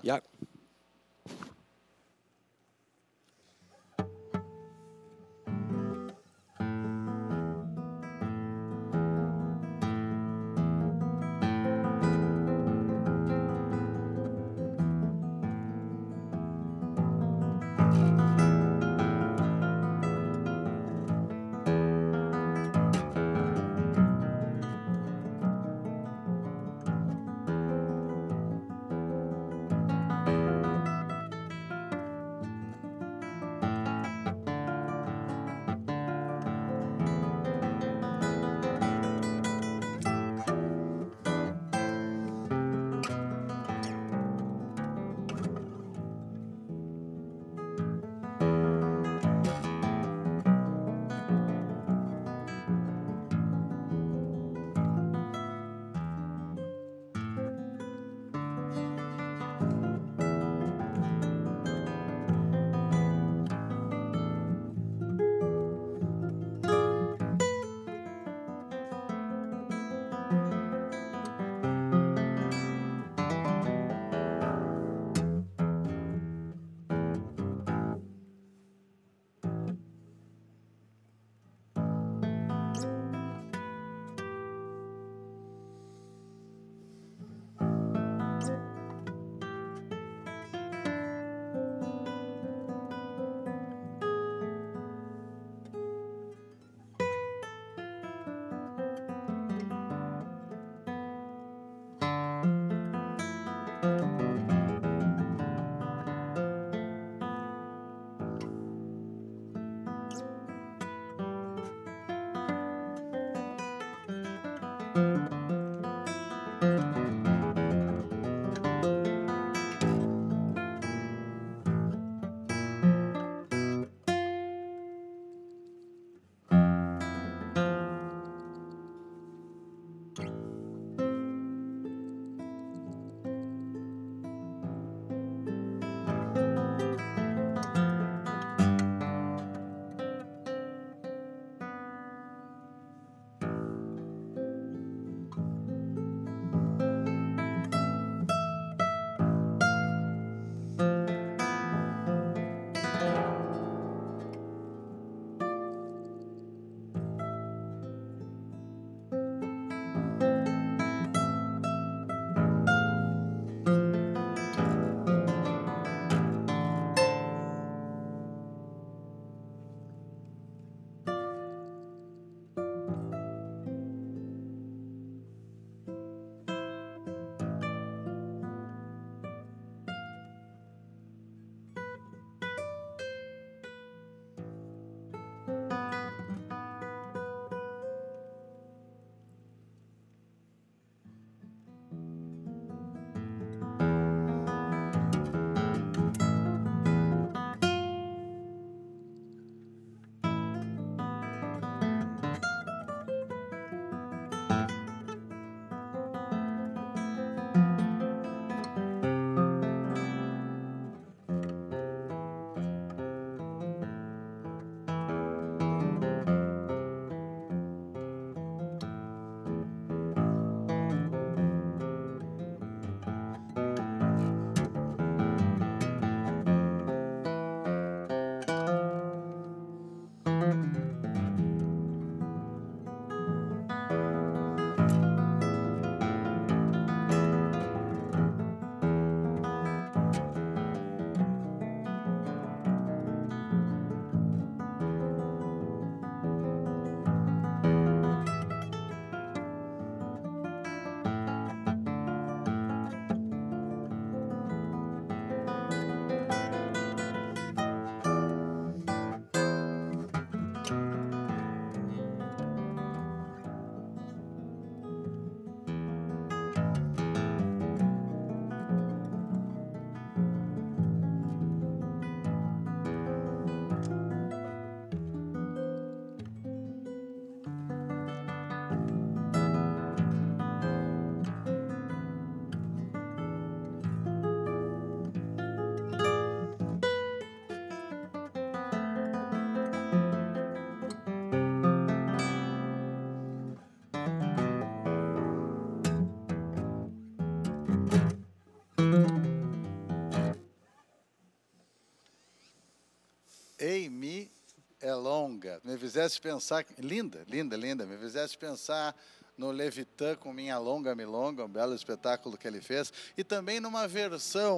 Ei, mi é longa. Me fizesse pensar, linda, linda, linda, me fizesse pensar no Levitan com Minha Longa Milonga, um belo espetáculo que ele fez, e também numa versão,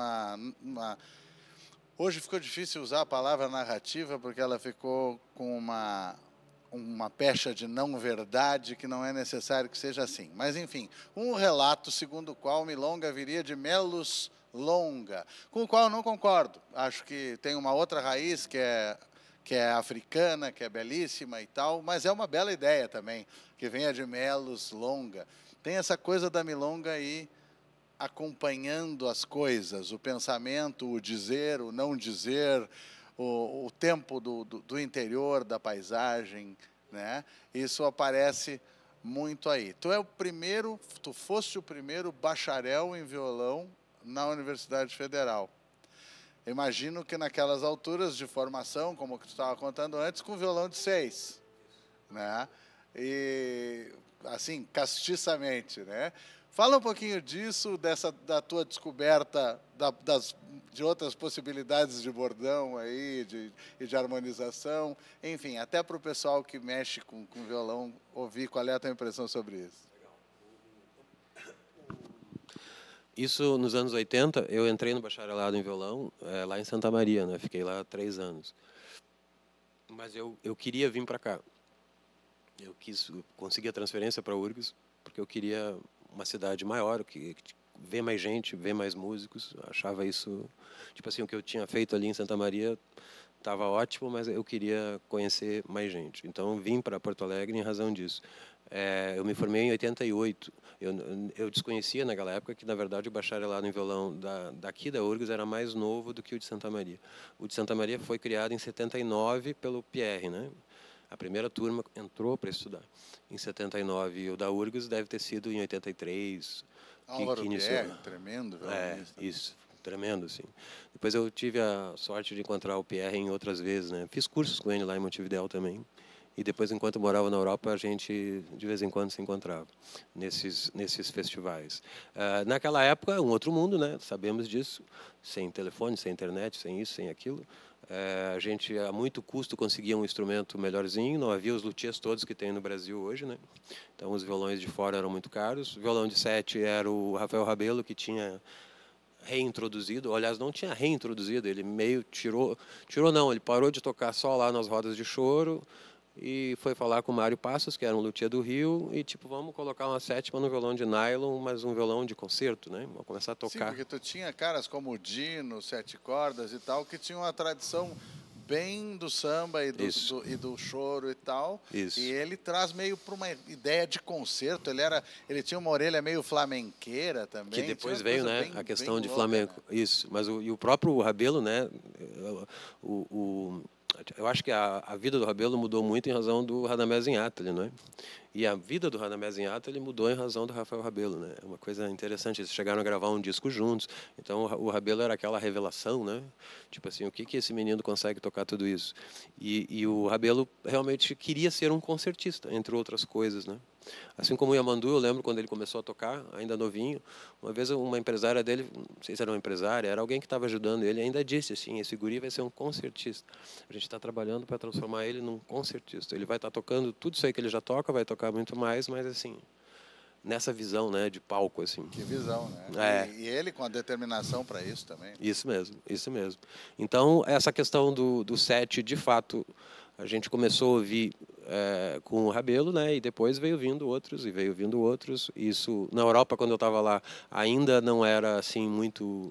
hoje ficou difícil usar a palavra narrativa, porque ela ficou com uma pecha de não verdade, que não é necessário que seja assim. Mas, enfim, um relato segundo o qual Milonga viria de Melos Longa, com o qual eu não concordo. Acho que tem uma outra raiz que é africana, que é belíssima e tal, mas é uma bela ideia também, que venha de Melos Longa. Tem essa coisa da Milonga aí acompanhando as coisas, o pensamento, o dizer, o não dizer, o tempo do interior, da paisagem, né? Isso aparece muito aí. Tu foste o primeiro bacharel em violão na Universidade Federal. Imagino que naquelas alturas de formação, como que tu estava contando antes, com violão de 6, né? E assim, castiçamente, né? Fala um pouquinho disso, da tua descoberta de outras possibilidades de bordão aí, e de harmonização, enfim, até para o pessoal que mexe com violão ouvir qual é a tua impressão sobre isso. Isso nos anos 80, eu entrei no bacharelado em violão lá em Santa Maria, né? Fiquei lá 3 anos. Mas eu queria vir para cá. Eu conseguir a transferência para a URGS, porque eu queria uma cidade maior, ver mais gente, ver mais músicos. Eu achava isso, tipo assim, o que eu tinha feito ali em Santa Maria estava ótimo, mas eu queria conhecer mais gente. Então, vim para Porto Alegre em razão disso. Eu me formei em 88. Eu desconhecia naquela época que, na verdade, o bacharelado em violão daqui da URGS era mais novo do que o de Santa Maria. O de Santa Maria foi criado em 79 pelo Pierre, né? A primeira turma entrou para estudar em 79 e o da URGS deve ter sido em 83. Álvaro que iniciou. Pierre, tremendo violonista. Isso, tremendo, sim. Depois eu tive a sorte de encontrar o Pierre em outras vezes, né? Fiz cursos com ele lá em Montevidéu também. E depois, enquanto eu morava na Europa, a gente, de vez em quando, se encontrava nesses festivais. Naquela época, um outro mundo, né? Sabemos disso. Sem telefone, sem internet, sem isso, sem aquilo. A gente, a muito custo, conseguia um instrumento melhorzinho. Não havia os luthiers todos que tem no Brasil hoje, né? Então, os violões de fora eram muito caros. O violão de 7 era o Rafael Rabelo, que tinha reintroduzido, aliás, não tinha reintroduzido, ele meio tirou não, ele parou de tocar só lá nas rodas de choro, e foi falar com o Mário Passos, que era um luthier do Rio, e tipo, vamos colocar uma sétima no violão de nylon, mas um violão de concerto, né? Vamos começar a tocar. Sim, porque tu tinha caras como o Dino, Sete Cordas e tal, que tinham uma tradição bem do samba e do choro e tal. Isso. E ele traz meio para uma ideia de concerto. Ele tinha uma orelha meio flamenqueira também. Que depois veio, né, bem, a questão de louca, flamenco. Né? Isso, mas o próprio Rabelo, né, eu acho que a vida do Rabelo mudou muito em razão do Radamés Inátali, não é? E a vida do Radamés Inátali mudou em razão do Rafael Rabelo, né? É uma coisa interessante, eles chegaram a gravar um disco juntos, então o Rabelo era aquela revelação, né? Tipo assim, o que esse menino consegue tocar tudo isso? E o Rabelo realmente queria ser um concertista, entre outras coisas, né? Assim como o Yamandu, eu lembro quando ele começou a tocar, ainda novinho, uma vez uma empresária dele, não sei se era uma empresária, era alguém que estava ajudando ele, ainda disse assim, esse guri vai ser um concertista. A gente está trabalhando para transformar ele num concertista. Ele vai estar tocando tudo isso aí que ele já toca, vai tocar muito mais, mas assim, nessa visão, né, de palco, assim. Que visão, né? E ele com a determinação para isso também. Isso mesmo, isso mesmo. Então, essa questão do set, de fato, a gente começou a ouvir com o Rabelo, né, e depois veio vindo outros, e veio vindo outros. Isso, na Europa, quando eu estava lá, ainda não era, assim, muito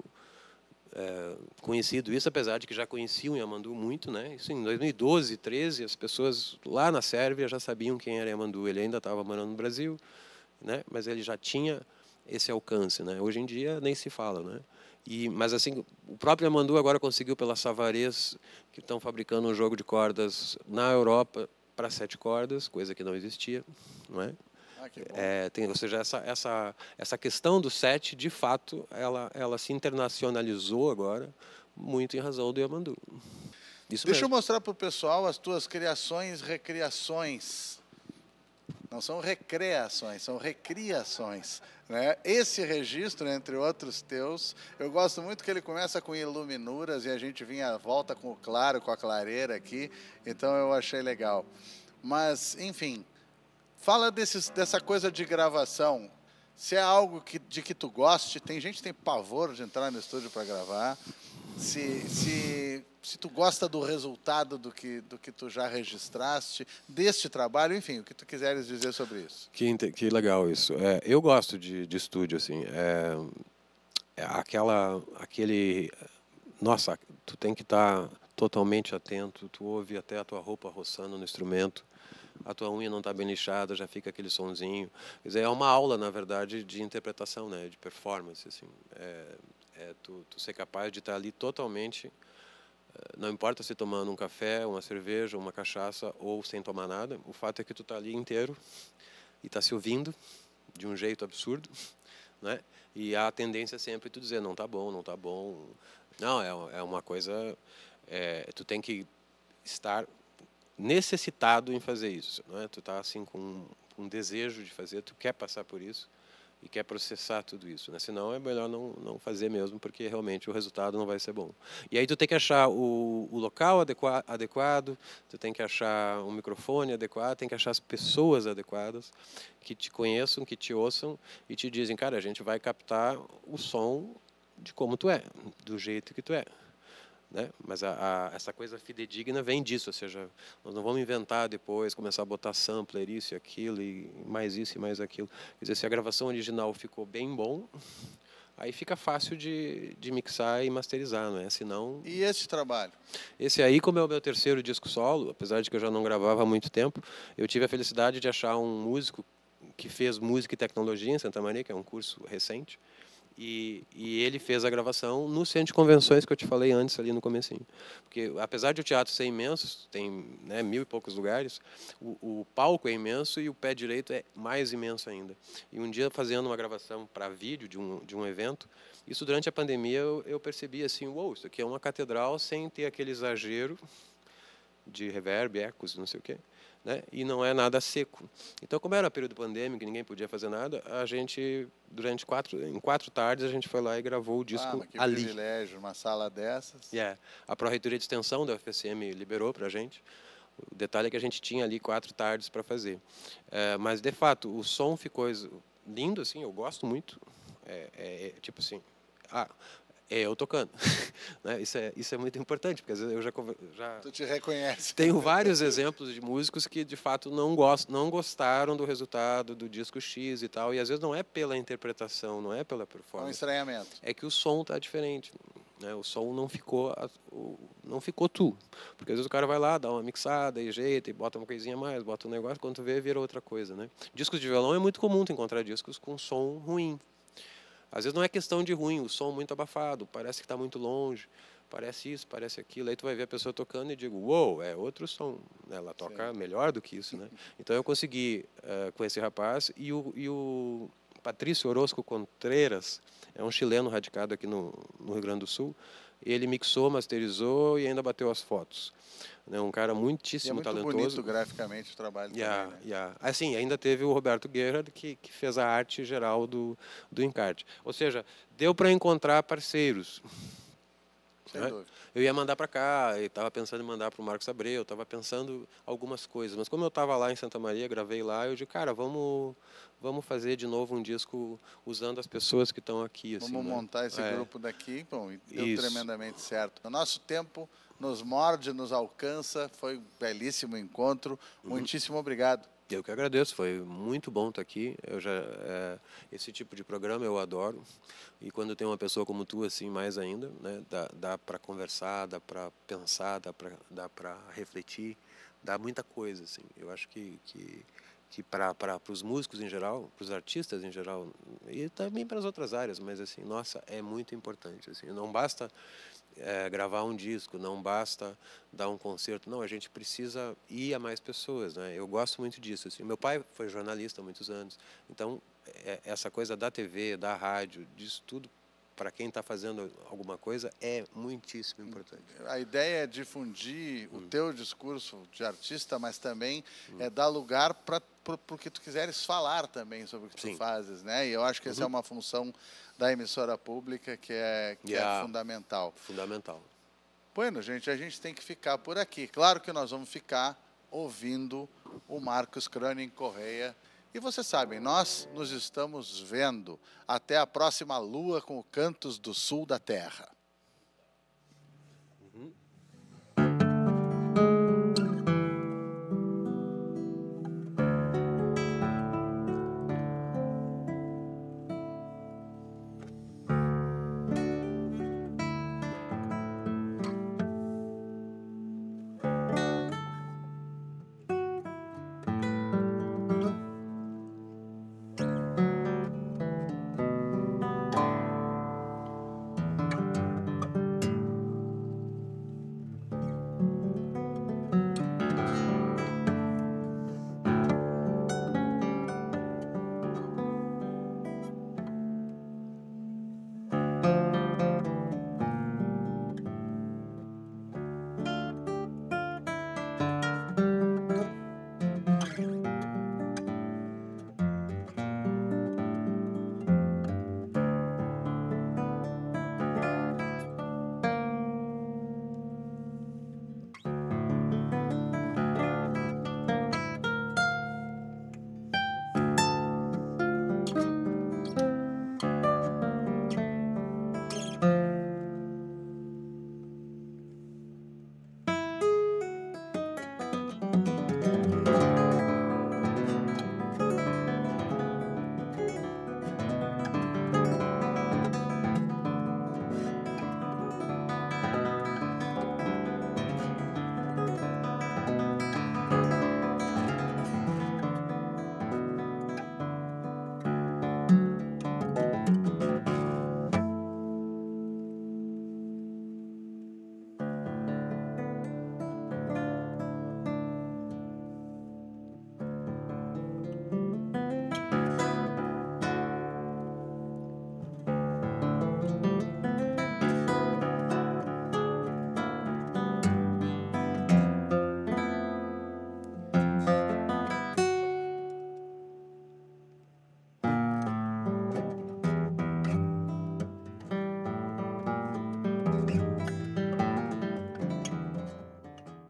conhecido isso, apesar de que já conheciam o Yamandu muito, né? Isso em 2012, 13, as pessoas lá na Sérvia já sabiam quem era Yamandu. Ele ainda estava morando no Brasil, né? Mas ele já tinha esse alcance, né? Hoje em dia nem se fala, né? Mas assim, o próprio Yamandu agora conseguiu pela Savarez, que estão fabricando um jogo de cordas na Europa para 7 cordas, coisa que não existia, não é? Ou seja, essa questão do set, de fato, ela se internacionalizou agora, muito em razão do Yamandu. Deixa eu mostrar para o pessoal as tuas criações, recriações. Não são recreações, são recriações. Né? Esse registro, entre outros teus, eu gosto muito que ele começa com iluminuras e a gente volta com o claro, com a clareira aqui, então eu achei legal. Mas, enfim... Fala dessa coisa de gravação. Se é algo de que tu goste, tem gente que tem pavor de entrar no estúdio para gravar. Se tu gosta do resultado do que tu já registraste, deste trabalho, enfim, o que tu quiseres dizer sobre isso. Que legal isso. Eu gosto de estúdio, assim. Nossa, tu tem que estar totalmente atento, tu ouve até a tua roupa roçando no instrumento. A tua unha não está bem lixada, já fica aquele sonzinho. Quer dizer, é uma aula, na verdade, de interpretação, né, de performance. Assim. Tu ser capaz de estar ali totalmente, não importa se tomando um café, uma cerveja, uma cachaça ou sem tomar nada, o fato é que tu está ali inteiro e está se ouvindo de um jeito absurdo, né? E a tendência é sempre tu dizer, não está bom, não está bom. Não, é uma coisa... tu tem que estar... necessitado em fazer isso, não é? Tu tá assim com um desejo de fazer, tu quer passar por isso e quer processar tudo isso, né? Senão é melhor não fazer mesmo, porque realmente o resultado não vai ser bom. E aí tu tem que achar o local adequado, tu tem que achar um microfone adequado, tem que achar as pessoas adequadas que te conheçam, que te ouçam e te dizem, cara, a gente vai captar o som de como tu é, do jeito que tu é. Né? Mas essa coisa fidedigna vem disso, ou seja, nós não vamos inventar depois, começar a botar sampler, isso e aquilo, e mais isso e mais aquilo. Quer dizer, se a gravação original ficou bem bom, aí fica fácil de mixar e masterizar, não é? Senão... E esse trabalho? Esse aí, como é o meu terceiro disco solo, apesar de que eu já não gravava há muito tempo, eu tive a felicidade de achar um músico que fez música e tecnologia em Santa Maria, que é um curso recente, e ele fez a gravação no centro de convenções que eu te falei antes, ali no comecinho. Porque, apesar de o teatro ser imenso, tem, né, 1000 e poucos lugares, o palco é imenso e o pé direito é mais imenso ainda. E um dia, fazendo uma gravação para vídeo de um evento, isso durante a pandemia eu percebi assim, uou, isso aqui é uma catedral sem ter aquele exagero de reverb, ecos, não sei o quê, né? E não é nada seco. Então, como era período pandêmico, ninguém podia fazer nada, a gente, em 4 tardes, a gente foi lá e gravou o disco Mas que ali. privilégio, uma sala dessas. Yeah. A Pró-Reitoria de Extensão da UFSM liberou para a gente. O detalhe é que a gente tinha ali 4 tardes para fazer. Mas, de fato, o som ficou lindo, assim, eu gosto muito. Tipo assim... eu tocando. Né? Isso é muito importante, porque às vezes eu já Tu te reconhece. tenho vários exemplos de músicos que, de fato, não gostaram do resultado do disco X e tal, e às vezes não é pela interpretação, não é pela É um performance. estranhamento. É que o som está diferente. Né? O som não ficou tu. Porque às vezes o cara vai lá, dá uma mixada e jeita, e bota uma coisinha a mais, bota um negócio, quando tu vê, vira outra coisa. Né? Discos de violão é muito comum tu encontrar discos com som ruim. Às vezes não é questão de ruim, o som muito abafado, parece que está muito longe, parece isso, parece aquilo. Aí tu vai ver a pessoa tocando e digo, uou, é outro som. Ela toca melhor do que isso, né? Então eu consegui, com esse rapaz, e o Patrício Orozco Contreras, é um chileno radicado aqui no Rio Grande do Sul, ele mixou, masterizou e ainda bateu as fotos. É um cara muitíssimo E é muito talentoso. bonito graficamente o trabalho também, né? Assim, ainda teve o Roberto Gerhard, que fez a arte geral do encarte. Ou seja, deu para encontrar parceiros. Sem Né? dúvida. Eu ia mandar para cá, eu estava pensando em mandar para o Marcos Abreu, estava pensando algumas coisas. Mas como eu estava lá em Santa Maria, gravei lá, eu disse, cara, vamos fazer de novo um disco usando as pessoas que estão aqui. Assim, Vamos né? montar esse grupo daqui. Bom, e deu Isso. tremendamente certo. O nosso tempo nos morde, nos alcança. Foi um belíssimo encontro. Muitíssimo obrigado. Eu que agradeço, foi muito bom estar aqui. Esse tipo de programa eu adoro. E quando tem uma pessoa como tu, assim, mais ainda, né, dá para conversar, dá para pensar, dá para refletir, dá muita coisa, assim. Eu acho que para os músicos em geral, para os artistas em geral, e também para as outras áreas, mas assim, nossa, é muito importante. Assim, não basta gravar um disco, não basta dar um concerto, não, a gente precisa ir a mais pessoas, né? Eu gosto muito disso. Assim. Meu pai foi jornalista há muitos anos, então essa coisa da TV, da rádio, disso tudo, para quem está fazendo alguma coisa, é muitíssimo importante. A ideia é difundir o teu discurso de artista, mas também é dar lugar para o que tu quiseres falar também sobre o que tu fazes, né? E eu acho que essa é uma função da emissora pública que é fundamental. Fundamental. Bueno, gente, a gente tem que ficar por aqui. Claro que nós vamos ficar ouvindo o Marcos Cronin Correia. E vocês sabem, nós nos estamos vendo. Até a próxima lua com o Cantos do Sul da Terra. Uhum.